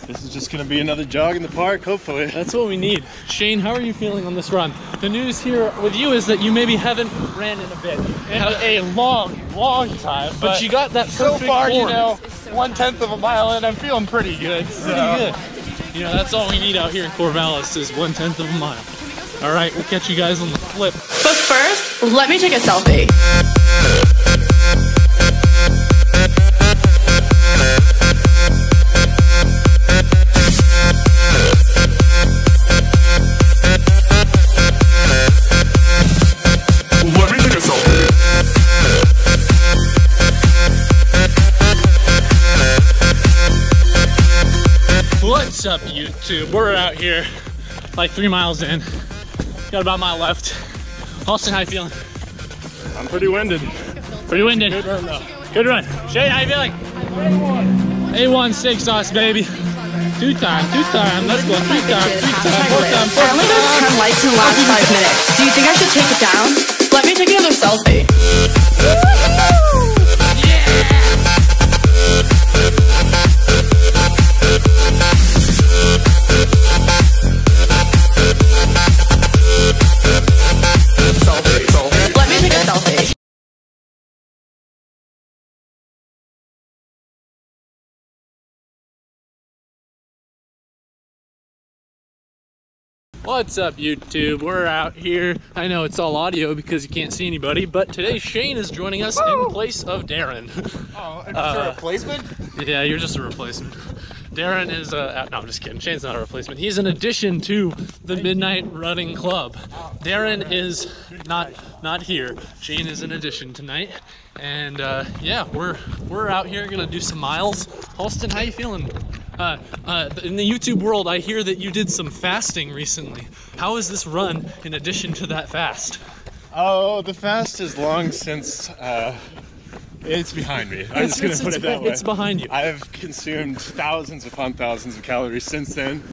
This is just gonna be another jog in the park, hopefully. That's what we need. Shane, how are you feeling on this run? The news here with you is that you maybe haven't ran in a bit. In a long time. But you got that so perfect far, form. you know, 1/10 of a mile in, I'm feeling pretty good. So. Pretty good. You know, that's all we need out here in Corvallis is 1/10 of a mile. All right, we'll catch you guys on the flip. But first, let me take a selfie. What's up, YouTube? We're out here like 3 miles in. Got about a mile left. Austin, how you feeling? I'm pretty winded. Pretty winded. Good run though. Good run. Shane, how you feeling? A1 steak sauce, baby. Two time. Let's go. Three time. I only got to turn lights in the last 5 minutes. Do you think I should take it down? Let me take another selfie. Let me take a selfie. What's up, YouTube? We're out here. I know it's all audio because you can't see anybody, but today Shane is joining us in place of Darren. Oh, is this a replacement? Yeah, you're just a replacement. Darren is no, I'm just kidding. Shane's not a replacement. He's an addition to the Midnight Running Club. Darren is not here. Shane is an addition tonight, and yeah, we're out here gonna do some miles. Austin, how you feeling? In the YouTube world, I hear that you did some fasting recently. How is this run in addition to that fast? Oh, the fast is long since it's behind me. I'm just gonna put it that way. It's behind you. I've consumed thousands upon thousands of calories since then.